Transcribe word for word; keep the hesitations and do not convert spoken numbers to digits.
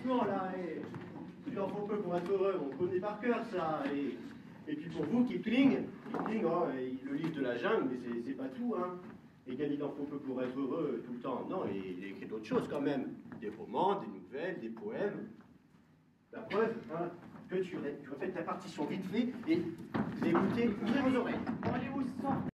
divertissement, là, et il en faut peu pour être heureux, on connaît par cœur ça, et, et puis pour vous, Kipling, Kipling, oh, le livre de la jungle, mais c'est pas tout, hein. Et il en faut peu pour être heureux tout le temps. Non, il a écrit d'autres choses quand même. Des romans, des nouvelles, des poèmes. La preuve, hein, que tu, tu refais ta partition vite fait et vous écoutez, ouvrez vos oreilles. Allez, vous sortez.